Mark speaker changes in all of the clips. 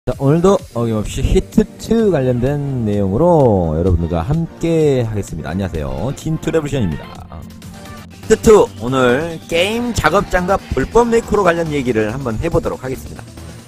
Speaker 1: 자, 오늘도 어김없이 히트2 관련된 내용으로 여러분들과 함께 하겠습니다. 안녕하세요. 팀투레블션입니다. 히트2 오늘 게임 작업장과 불법 매크로 관련 얘기를 한번 해보도록 하겠습니다.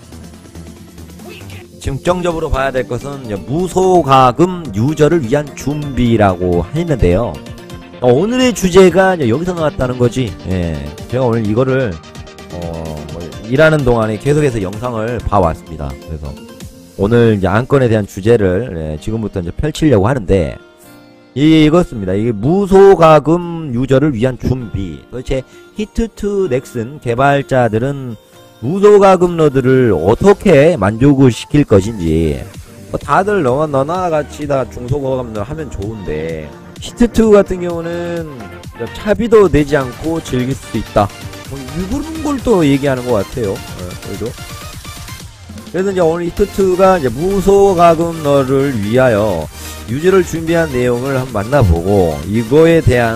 Speaker 1: 중점적으로 봐야 될 것은 무소가금 유저를 위한 준비라고 했는데요. 오늘의 주제가 여기서 나왔다는 거지. 제가 오늘 이거를 일하는 동안에 계속해서 영상을 봐왔습니다. 그래서 오늘 이제 안건에 대한 주제를 지금부터 이제 펼치려고 하는데, 이것입니다. 이게 무소가금 유저를 위한 준비. 도대체 히트2 넥슨 개발자들은 무소가금러들을 어떻게 만족을 시킬 것인지. 다들 너나 같이 다 중소가금러 하면 좋은데, 히트2 같은 경우는 차비도 내지 않고 즐길 수 있다. 이런 걸 또 얘기하는 것 같아요. 그래도. 그래서 이제 오늘 히트2가 이제 무소가금러를 위하여 유저를 준비한 내용을 한번 만나보고, 이거에 대한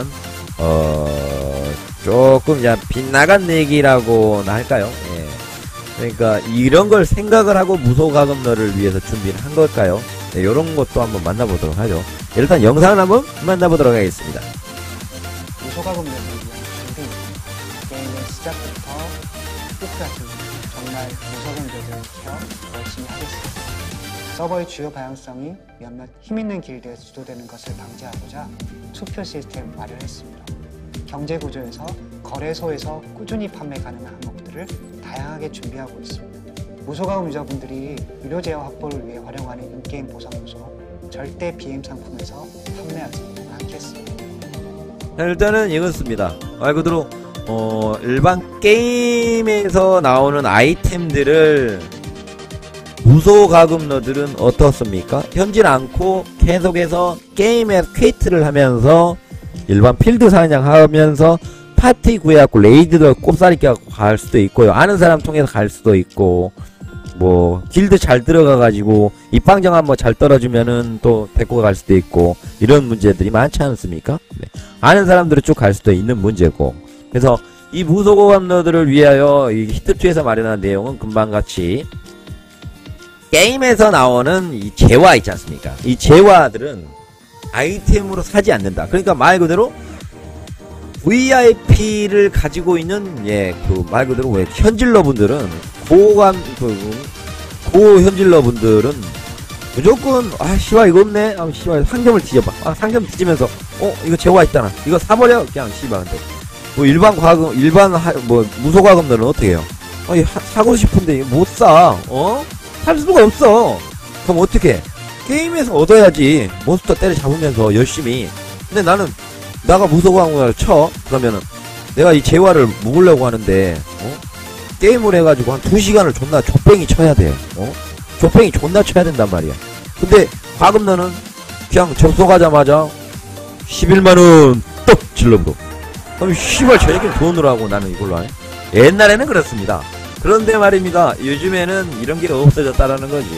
Speaker 1: 조금 이제 빗나간 얘기라고나 할까요? 그러니까 이런 걸 생각을 하고 무소가금러를 위해서 준비를 한 걸까요? 이런 것도 한번 만나보도록 하죠. 일단 영상을 한번 만나보도록 하겠습니다.
Speaker 2: 무소가금러를 위한 준비. 게임의 시작부터 끝까지 정말 무소가금러들을 케어 열심히 하겠습니다. 서버의 주요 방향성이 몇몇 힘있는 길드에 주도되는 것을 방지하고자 투표 시스템 마련했습니다. 경제구조에서 거래소에서 꾸준히 판매 가능한 항목들을 다양하게 준비하고 있습니다. 무소가금 유저분들이 유료 제어 확보를 위해 활용하는 인게임 보상 요소 절대 BM 상품에서 판매하지 않겠습니다.
Speaker 1: 일단은 이것입니다. 말 그대로 일반 게임에서 나오는 아이템들을 무소가금러들은 어떻습니까? 현질 않고 계속해서 게임에 퀘이트를 하면서 일반 필드 사냥하면서 파티 구해갖고 레이드도 꼽사리 껴갖고 갈 수도 있고요. 아는 사람 통해서 갈 수도 있고, 뭐 길드 잘 들어가가지고 입방정 한번 잘 떨어지면은 또 데리고 갈 수도 있고, 이런 문제들이 많지 않습니까? 아는 사람들은 쭉 갈 수도 있는 문제고. 그래서 이 무소가금러들을 위하여 이 히트2에서 마련한 내용은 금방같이 게임에서 나오는 이 재화 있지 않습니까? 이 재화들은 아이템으로 사지 않는다. 그러니까 말 그대로 VIP를 가지고 있는 그 말 그대로 왜 현질러분들은 고현질러분들은 무조건 씨발 이거 없네. 씨발 상점을 뒤져봐. 상점 뒤지면서 이거 재화 있잖아. 이거 사버려. 그냥 씨발. 근데 뭐 무소가금들은 어떻게 해요? 사고 싶은데 못 사. 살 수가 없어. 그럼 어떻게? 게임에서 얻어야지. 몬스터 때려 잡으면서 열심히. 근데 나가 무소가금을 쳐. 그러면은 내가 이 재화를 묵으려고 하는데 게임을 해가지고 한 2시간을 존나 족뱅이 쳐야 돼. 족뱅이 존나 쳐야 된단 말이야. 근데 과금러는 그냥 접속하자마자 11만원 떡 질러버려. 그럼 씨발 저 새끼는 돈으로 하고 나는 이걸로 하네. 옛날에는 그렇습니다. 그런데 말입니다. 요즘에는 이런 게 없어졌다라는 거지.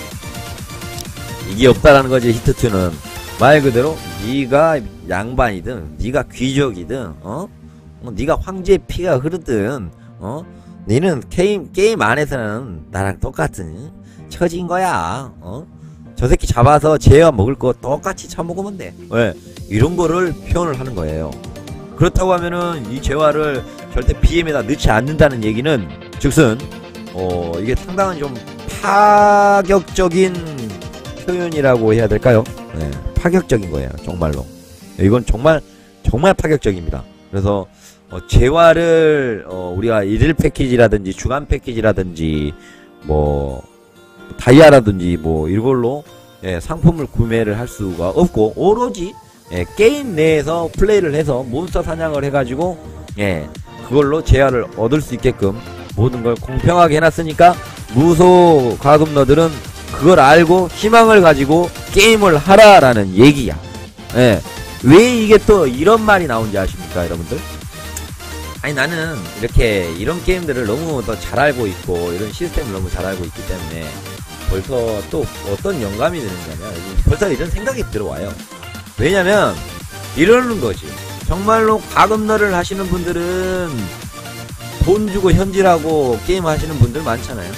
Speaker 1: 이게 없다라는 거지. 히트2는 말 그대로 네가 양반이든 네가 귀족이든 네가 황제의 피가 흐르든 너는 게임 안에서는 나랑 똑같은 처진 거야. 저 새끼 잡아서 재화 먹을 거 똑같이 처먹으면 돼. 왜? 이런 거를 표현을 하는 거예요. 그렇다고 하면은 이 재화를 절대 BM에다 넣지 않는다는 얘기는 즉슨 이게 상당한 좀 파격적인 표현이라고 해야 될까요? 파격적인 거예요. 정말로. 이건 정말 파격적입니다. 그래서 재화를 우리가 일일 패키지라든지 주간 패키지라든지 뭐 다이아라든지 뭐 이걸로 상품을 구매를 할 수가 없고, 오로지 게임 내에서 플레이를 해서 몬스터 사냥을 해가지고 그걸로 재화를 얻을 수 있게끔 모든 걸 공평하게 해놨으니까 무소가금러들은 그걸 알고 희망을 가지고 게임을 하라라는 얘기야. 왜 이게 또 이런 말이 나온지 아십니까, 여러분들? 아니, 나는 이런 게임들을 너무 더 잘 알고 있고, 이런 시스템을 너무 잘 알고 있기 때문에 벌써 또 어떤 영감이 드느냐면, 벌써 이런 생각이 들어와요. 왜냐면 이러는 거지. 정말로 가금러를 하시는 분들은 돈 주고 현질하고 게임 하시는 분들 많잖아요.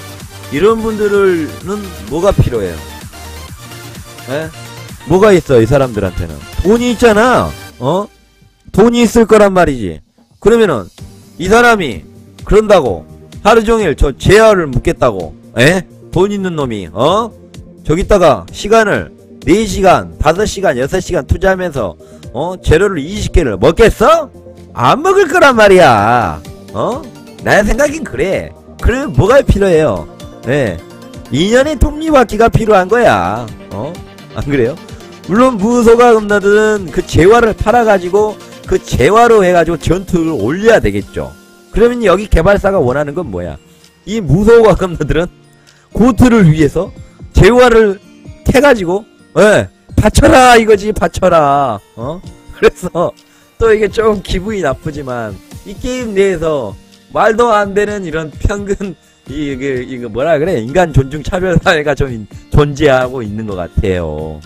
Speaker 1: 이런 분들은 뭐가 필요해요? 에? 뭐가 있어 이 사람들한테는? 돈이 있잖아. 돈이 있을 거란 말이지. 그러면은 이 사람이 그런다고 하루종일 저 재활을 묻겠다고 돈 있는 놈이 저기다가 시간을 4시간 5시간 6시간 투자하면서 재료를 20개를 먹겠어? 안 먹을 거란 말이야. 나의 생각엔 그래. 그러면 뭐가 필요해요? 2년의 톱니바퀴가 필요한 거야. 안 그래요? 물론 무소가 금너들은 그 재화를 팔아가지고 그 재화로 해가지고 전투를 올려야 되겠죠. 그러면 여기 개발사가 원하는 건 뭐야? 이 무소가 금너들은 고트를 위해서 재화를 캐가지고 바쳐라 이거지. 바쳐라. 그래서 또 이게 좀 기분이 나쁘지만 이 게임 내에서 말도 안 되는 이런 평균 이거 뭐라 그래? 인간 존중 차별 사회가 좀 존재하고 있는 것 같아요.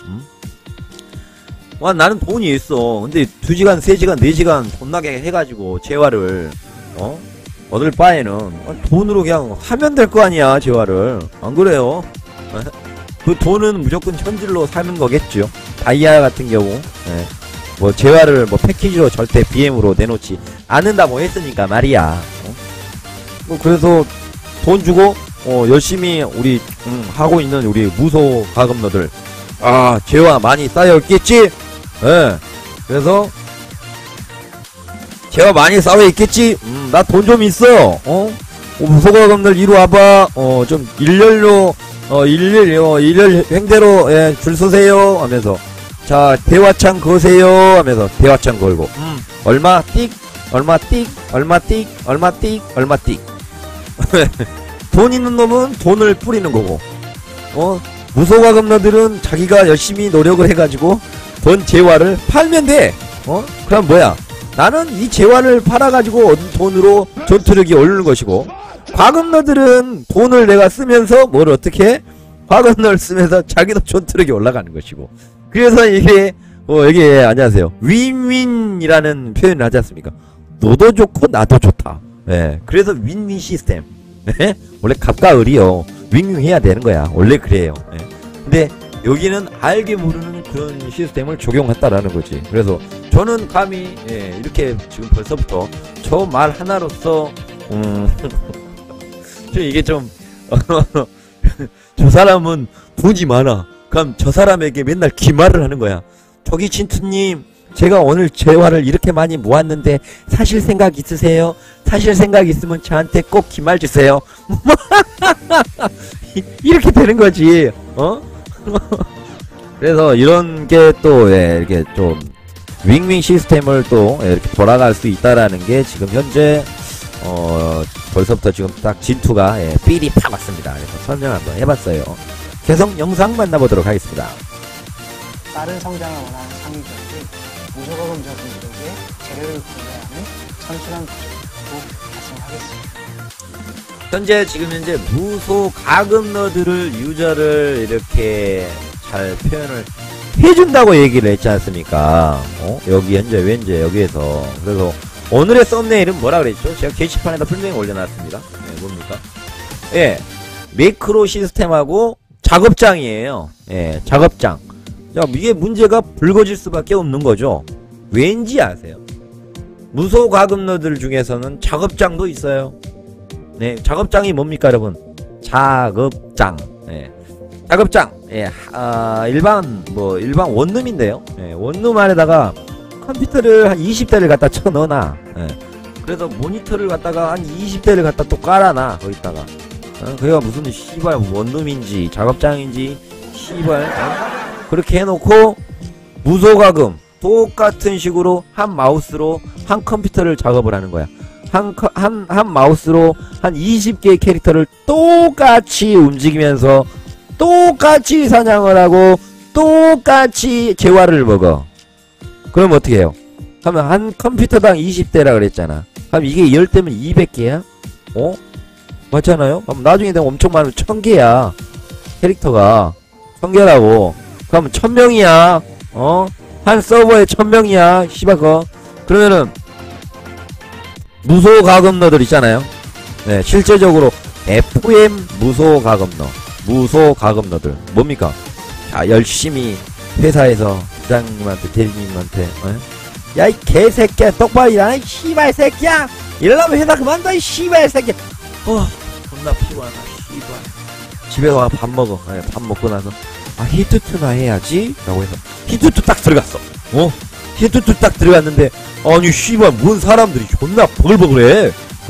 Speaker 1: 와 나는 돈이 있어. 근데 2시간 3시간 4시간 존나게 해가지고 재화를 얻을 바에는 돈으로 그냥 하면 될 거 아니야 재화를. 안 그래요? 그 돈은 무조건 현질로 사는 거겠죠. 다이아 같은 경우 뭐 재화를 뭐 패키지로 절대 BM으로 내놓지 않는다고 했으니까 말이야. 뭐 그래서 돈 주고 열심히 우리 하고 있는 우리 무소 가금너들 재화 많이 쌓여 있겠지. 그래서 재화 많이 쌓여 있겠지. 나 돈 좀 있어. 무소 가금들 이리 와봐. 좀 일렬로 일렬 횡대로 줄 서세요 하면서 자 대화창 거세요 하면서 대화창 걸고 얼마 띡 얼마 띡 얼마 띡 얼마 띡 얼마 띡 돈 있는 놈은 돈을 뿌리는 거고 무소가금러들은 자기가 열심히 노력을 해가지고 돈 재화를 팔면 돼. 그럼 뭐야? 나는 이 재화를 팔아가지고 얻은 돈으로 전투력이 오르는 것이고 과금러들은 돈을 내가 쓰면서 뭘 어떻게 해? 과금러를 쓰면서 자기도 전투력이 올라가는 것이고 그래서 이게 이게 안녕하세요 윈윈이라는 표현을 하지 않습니까? 너도 좋고 나도 좋다. 그래서 윈윈 시스템. 원래 갑과 을이요 윈윈 해야 되는 거야. 원래 그래요. 근데 여기는 알게 모르는 그런 시스템을 적용했다라는 거지. 그래서 저는 감히 이렇게 지금 벌써부터 저 말 하나로서 이게 좀 저 사람은 돈이 많아. 그럼 저 사람에게 맨날 기말을 하는 거야. 저기 진투님 제가 오늘 재화를 이렇게 많이 모았는데 사실 생각 있으세요? 사실 생각 있으면 저한테 꼭 기말 주세요. 이렇게 되는 거지. 그래서 이런 게 또 이렇게 좀 윙윙 시스템을 또 이렇게 돌아갈 수 있다라는 게 지금 현재 벌써부터 지금 딱 진투가 삘이 팍 왔습니다. 그래서 설명 한번 해봤어요. 계속 영상 만나보도록 하겠습니다.
Speaker 2: 빠른 성장을 원하는 상위적인 무소가금자분들에게 재료를 구매하는 선순환 구조로 발생하겠습니다.
Speaker 1: 현재 지금 현재 무소 가금러들을 유저를 이렇게 잘 표현을 해준다고 얘기를 했지 않습니까? 여기 현재 여기에서 그래서 오늘의 썸네일은 뭐라 그랬죠? 제가 게시판에다 분명히 올려놨습니다. 뭡니까? 매크로 시스템하고 작업장이에요. 작업장. 자, 이게 문제가 불거질 수밖에 없는 거죠. 왠지 아세요? 무소 가금러들 중에서는 작업장도 있어요. 작업장이 뭡니까, 여러분? 작업장. 작업장. 일반 원룸인데요. 원룸 안에다가 컴퓨터를 한 20대를 갖다 쳐 넣어놔. 그래서 모니터를 갖다가 한 20대를 갖다 또 깔아놔. 거기다가. 그게 무슨 씨발 원룸인지 작업장인지 씨발 그렇게 해놓고 무소가금 똑같은 식으로 한 마우스로 한 컴퓨터를 작업을 하는 거야. 한 마우스로 한 20개의 캐릭터를 똑같이 움직이면서 똑같이 사냥을 하고 똑같이 재화를 먹어. 그럼 어떻게 해요? 하면 한 컴퓨터당 20대라 그랬잖아. 그럼 이게 10대면 200개야? 맞잖아요? 그럼 나중에 되면 엄청 많으면 1000개야. 캐릭터가 1000개라고. 그럼 1000명이야. 한 서버에 1000명이야. 씨발거. 그러면은 무소 가금러들 있잖아요. 실제적으로 FM 무소가금러들 뭡니까? 자, 열심히 회사에서 부장님한테 대리님한테 야 이 개새끼야 똑바로 일하네 씨발 새끼야 이러려면 회사 그만둬 이 씨발 새끼야 존나 피곤하다 씨발 집에 와 밥 먹어. 밥 먹고 나서 히트투나 해야지 라고 해서 히트투 딱 들어갔어. 히트투 딱 들어갔는데 아니 씨발 뭔 사람들이 존나 버글버글해.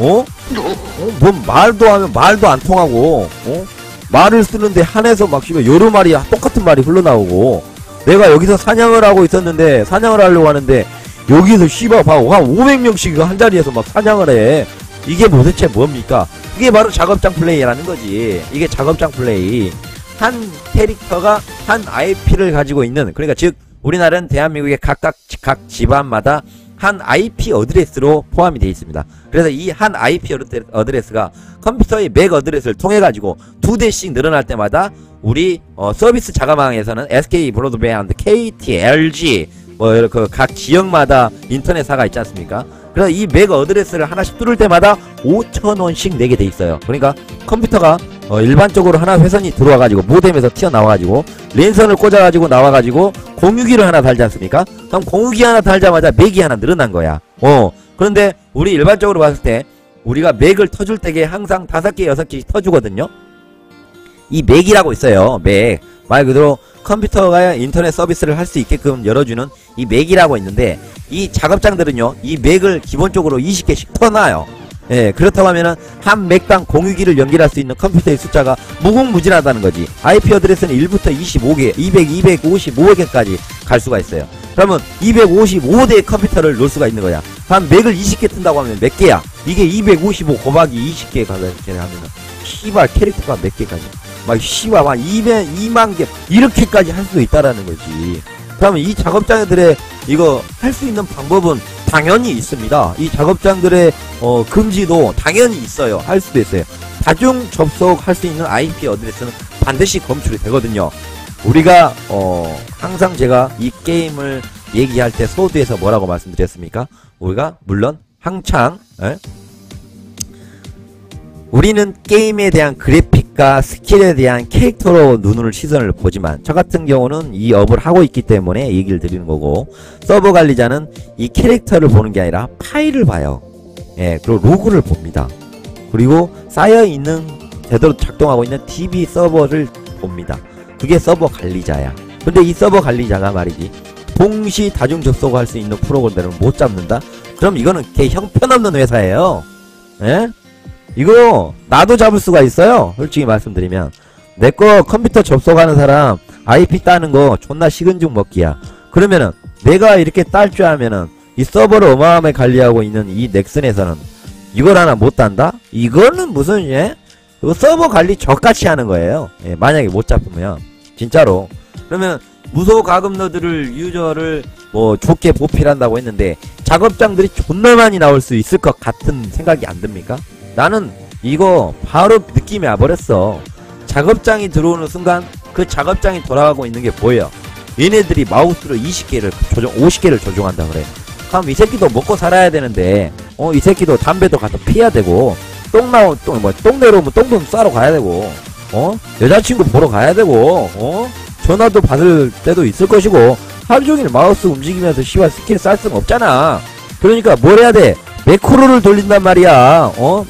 Speaker 1: 뭔 말도 하면 말도 안 통하고 말을 쓰는데 한에서 막 씨발 여러 마리 똑같은 말이 흘러나오고 내가 여기서 사냥을 하고 있었는데 사냥을 하려고 하는데 여기서 씨발 한 500명씩 한 자리에서 막 사냥을 해. 이게 도대체 뭡니까? 이게 바로 작업장 플레이라는 거지. 이게 작업장 플레이. 한 캐릭터가 한 IP를 가지고 있는, 그러니까 즉 우리나라는 대한민국의 각 집안마다 한 IP 어드레스로 포함이 되어 있습니다. 그래서 이 한 IP 어드레스가 컴퓨터의 맥 어드레스를 통해 가지고 2대씩 늘어날 때마다 우리 서비스 자가망에서는 SK 브로드밴드, KT, LG 그 각 지역마다 인터넷사가 있지 않습니까? 그래서 이 맥 어드레스를 하나씩 뚫을 때마다 5,000원씩 내게 돼 있어요. 그러니까 컴퓨터가 일반적으로 하나 회선이 들어와가지고 모뎀에서 튀어나와가지고 랜선을 꽂아가지고 나와가지고 공유기를 하나 달지 않습니까? 그럼 공유기 하나 달자마자 맥이 하나 늘어난 거야. 그런데 우리 일반적으로 봤을 때 우리가 맥을 터줄 때에 항상 5개, 6개씩 터주거든요. 이 맥이라고 있어요. 맥. 말 그대로 컴퓨터가 인터넷 서비스를 할 수 있게끔 열어주는 이 맥이라고 있는데 이 작업장들은요 이 맥을 기본적으로 20개씩 터놔요. 예, 그렇다고 하면은 한 맥당 공유기를 연결할 수 있는 컴퓨터의 숫자가 무궁무진하다는 거지. IP 어드레스는 1부터 25개, 200, 255개까지 갈 수가 있어요. 그러면 255대의 컴퓨터를 놓을 수가 있는 거야. 한 맥을 20개 튼다고 하면 몇 개야? 이게 255 곱하기 20개 하면은 시발 캐릭터가 몇 개까지? 막 씨발 막 2만 개 이렇게까지 할 수 있다라는 거지. 그러면 이 작업장들의 이거 할 수 있는 방법은 당연히 있습니다. 이 작업장들의 금지도 당연히 있어요. 할 수도 있어요. 다중 접속할 수 있는 IP 어드레스는 반드시 검출이 되거든요. 우리가 항상 제가 이 게임을 얘기할 때 소드에서 뭐라고 말씀드렸습니까? 우리가 물론 한창 우리는 게임에 대한 그래픽과 스킬에 대한 캐릭터로 시선을 보지만 저 같은 경우는 이 업을 하고 있기 때문에 얘기를 드리는 거고, 서버 관리자는 이 캐릭터를 보는 게 아니라 파일을 봐요. 예, 그리고 로그를 봅니다. 그리고 쌓여있는 제대로 작동하고 있는 DB 서버를 봅니다. 그게 서버 관리자야. 근데 이 서버 관리자가 말이지 동시 다중 접속할 수 있는 프로그램을 못 잡는다? 그럼 이거는 개 형편없는 회사예요. 예? 이거 나도 잡을 수가 있어요. 솔직히 말씀드리면 내거 컴퓨터 접속하는 사람 IP 따는 거 존나 식은 죽 먹기야. 그러면은 내가 이렇게 딸 줄 알면은 이 서버를 어마어마하게 관리하고 있는 이 넥슨에서는 이걸 하나 못 딴다? 이거는 무슨 이거 서버 관리 저같이 하는 거예요. 예, 만약에 못 잡으면 진짜로. 그러면 무소 가금러들을 유저를 뭐 좋게 보필한다고 했는데 작업장들이 존나 많이 나올 수 있을 것 같은 생각이 안 듭니까? 나는 이거 바로 느낌이 와버렸어. 작업장이 들어오는 순간 그 작업장이 돌아가고 있는 게 보여. 얘네들이 마우스로 20개를 50개를 조종한다 그래. 그럼 이 새끼도 먹고 살아야 되는데 이 새끼도 담배도 갖다 피해야 되고 똥 내려오면 똥도 싸러 가야 되고 여자친구 보러 가야 되고 전화도 받을 때도 있을 것이고 하루종일 마우스 움직이면서 씨발 스킬 쌀 수는 없잖아. 그러니까 뭘 해야 돼? 매크로를 돌린단 말이야.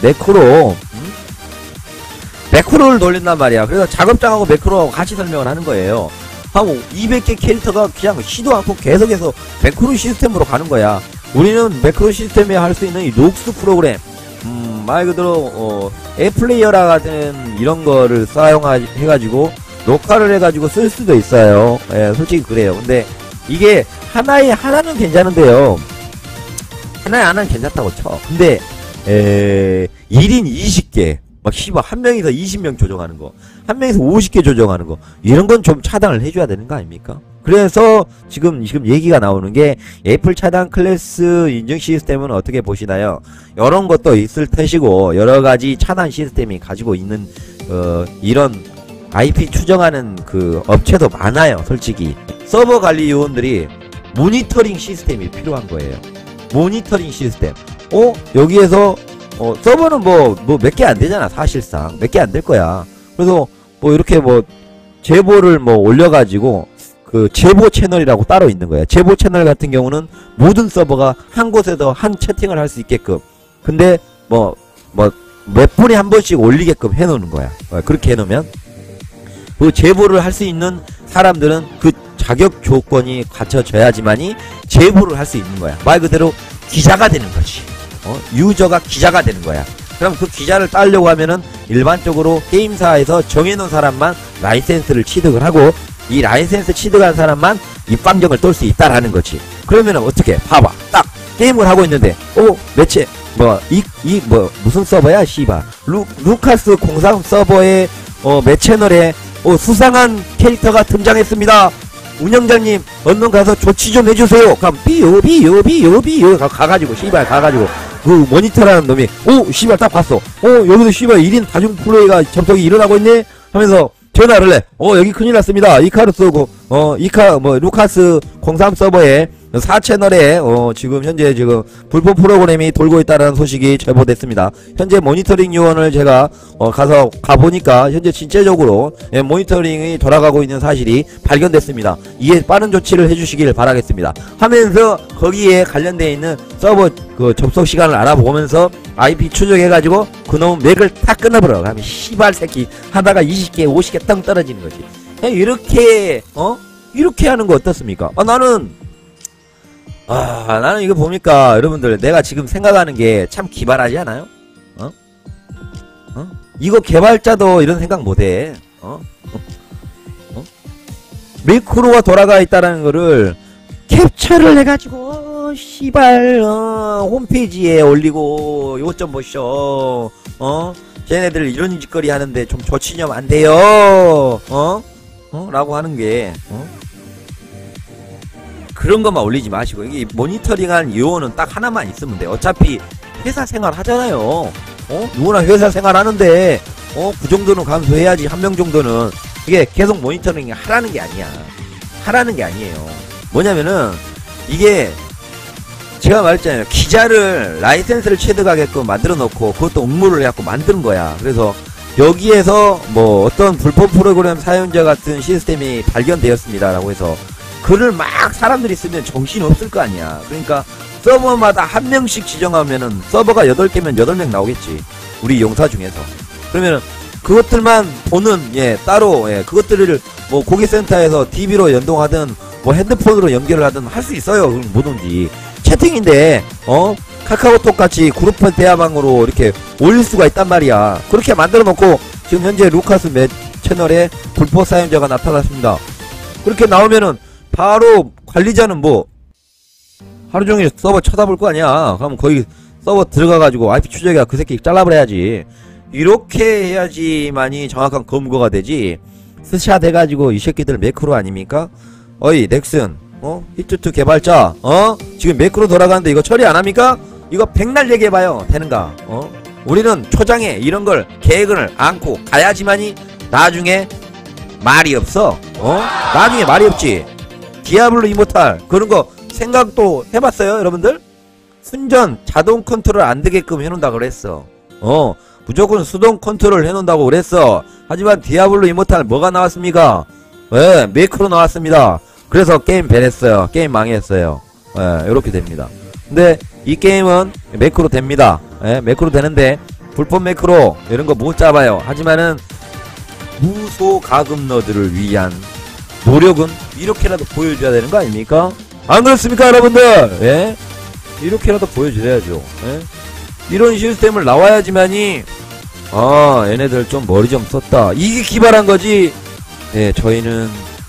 Speaker 1: 매크로를 돌린단 말이야. 그래서 작업장하고 매크로하고 같이 설명을 하는 거예요. 한 200개 캐릭터가 그냥 시도 않고 계속해서 매크로 시스템으로 가는 거야. 우리는 매크로 시스템에 할 수 있는 이 녹스 프로그램, 말 그대로 애플레이어라 같은 이런 거를 사용해가지고 녹화를 해가지고 쓸 수도 있어요. 예, 솔직히 그래요. 근데 이게 하나는 괜찮은데요. 하나는 괜찮다고 쳐. 근데 1인 20개 막 씨발 한 명이서 20명 조정하는 거, 한 명이서 50개 조정하는 거, 이런 건 좀 차단을 해줘야 되는 거 아닙니까? 그래서 지금 얘기가 나오는 게 애플 차단 클래스 인증 시스템은 어떻게 보시나요? 이런 것도 있을 것이고 여러 가지 차단 시스템이 가지고 있는 이런 IP 추정하는 그 업체도 많아요. 솔직히 서버 관리 요원들이 모니터링 시스템이 필요한 거예요. 모니터링 시스템. 여기에서 서버는 뭐 몇 개 안 되잖아. 사실상 몇 개 안 될 거야. 그래서 뭐 이렇게 뭐 제보를 뭐 올려가지고 그 제보 채널이라고 따로 있는 거야. 제보 채널 같은 경우는 모든 서버가 한 곳에서 한 채팅을 할 수 있게끔. 근데 몇 분에 한 번씩 올리게끔 해놓는 거야. 그렇게 해놓으면 그 제보를 할 수 있는 사람들은 그 자격 조건이 갖춰져야지만이 제보를 할 수 있는 거야. 말 그대로 기자가 되는 거지. 유저가 기자가 되는 거야. 그럼 그 기자를 따려고 하면은 일반적으로 게임사에서 정해놓은 사람만 라이센스를 취득을 하고 이 라이센스 취득한 사람만 입방정을 떨 수 있다라는 거지. 그러면은 어떻게 봐봐. 딱 게임을 하고 있는데 매체 무슨 서버야 씨바 루카스 03 서버의 매 채널에 수상한 캐릭터가 등장했습니다. 운영자님 얼른 가서 조치 좀 해주세요. 그럼 비요 가가지고 씨발 가가지고 그 모니터라는 놈이 씨발 딱 봤어. 여기서 씨발 1인 다중 플레이가 접속이 일어나고 있네 하면서 전화를 해. 여기 큰일 났습니다. 루카스 03 서버에 4채널에 지금 현재 불법 프로그램이 돌고 있다는 소식이 제보됐습니다. 현재 모니터링 요원을 제가 가보니까 현재 진짜적으로 모니터링이 돌아가고 있는 사실이 발견됐습니다. 이에 빠른 조치를 해주시길 바라겠습니다. 하면서 거기에 관련되어 있는 서버 그 접속 시간을 알아보면서 IP 추적해가지고 그놈 맥을 탁 끊어버려. 그러면 씨발 새끼 하다가 20개 50개 땅 떨어지는 거지. 이렇게 하는 거 어떻습니까? 나는 이거 보니까 여러분들 내가 지금 생각하는 게 참 기발하지 않아요? 이거 개발자도 이런 생각 못해. 매크로가 돌아가 있다는 거를 캡처를 해가지고 씨발 홈페이지에 올리고 요것 좀 보쇼. 쟤네들 이런 짓거리 하는데 좀 조치념 안 돼요. 라고 하는 게 그런 것만 올리지 마시고 이게 모니터링한 요원은 딱 하나만 있으면 돼. 어차피 회사 생활 하잖아요. 누구나 회사 생활 하는데 그 정도는 감수해야지. 한 명 정도는 이게 계속 모니터링 하라는 게 아니야. 하라는 게 아니에요. 뭐냐면은 이게 제가 말했잖아요. 기자를 라이센스를 취득하게끔 만들어 놓고 그것도 응모를 해갖고 만드는 거야. 그래서 여기에서 뭐 어떤 불법 프로그램 사용자 같은 시스템이 발견되었습니다 라고 해서 글을 막 사람들이 쓰면 정신없을 거 아니야. 그러니까 서버마다 한 명씩 지정하면은 서버가 8개면 8명 나오겠지. 우리 용사 중에서. 그러면은 그것들만 보는 따로 그것들을 뭐 고객센터에서 TV로 연동하든 뭐 핸드폰으로 연결을 하든 할 수 있어요. 뭐든지. 채팅인데 카카오톡 같이 그룹 대화방으로 이렇게 올릴 수가 있단 말이야. 그렇게 만들어 놓고 지금 현재 루카스 몇 채널에 불법 사용자가 나타났습니다. 그렇게 나오면은 바로 관리자는 뭐 하루종일 서버 쳐다볼 거 아니야. 그럼 거기 서버 들어가가지고 IP 추적이야 그 새끼 잘라버려야지. 이렇게 해야지만이 정확한 검거가 되지. 스샷 해가지고 이 새끼들 매크로 아닙니까? 어이 넥슨 히트2 개발자 지금 매크로 돌아가는데 이거 처리 안합니까? 이거 백날 얘기해봐요. 되는가? 우리는 초장에 이런걸 계획을 안고 가야지만이 나중에 말이 없어. 나중에 말이 없지. 디아블로 이모탈 그런거 생각도 해봤어요 여러분들? 순전 자동 컨트롤 안되게끔 해놓는다 그랬어. 무조건 수동 컨트롤 해놓는다고 그랬어. 하지만 디아블로 이모탈 뭐가 나왔습니까? 매크로 나왔습니다. 그래서 게임 밴했어요. 게임 망했어요. 이렇게 됩니다. 근데 이 게임은 매크로 됩니다. 매크로 되는데 불법 매크로 이런거 못 잡아요. 하지만은 무소 가금러들을 위한 노력은 이렇게라도 보여줘야 되는 거 아닙니까? 안 그렇습니까 여러분들? 이렇게라도 보여줘야죠. 이런 시스템을 나와야지만이 얘네들 좀 머리 좀 썼다 이게 기발한 거지. 저희는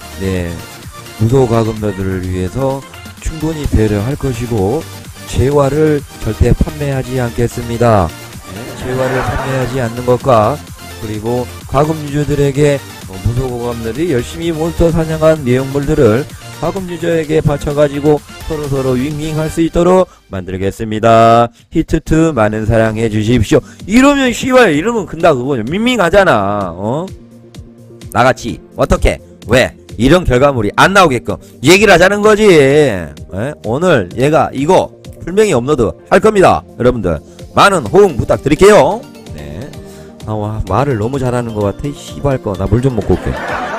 Speaker 1: 무소 가금러들을 위해서 충분히 배려할 것이고 재화를 절대 판매하지 않겠습니다. 재화를 판매하지 않는 것과 그리고 가금 유저들에게 무소 가금러들이 열심히 몬스터 사냥한 내용물들을 가금 유저에게 바쳐가지고 서로서로 윙윙할 수 있도록 만들겠습니다. 히트2 많은 사랑해 주십시오. 이러면 씨발 이러면 근다 그거죠. 밍밍하잖아. 나같이 어떻게 왜 이런 결과물이 안 나오게끔 얘기를 하자는 거지. 오늘 얘가 이거 분명히 업로드 할 겁니다 여러분들. 많은 호응 부탁드릴게요. 네. 아, 와, 말을 너무 잘하는 것 같아. 씨발 거. 나 물 좀 먹고 올게.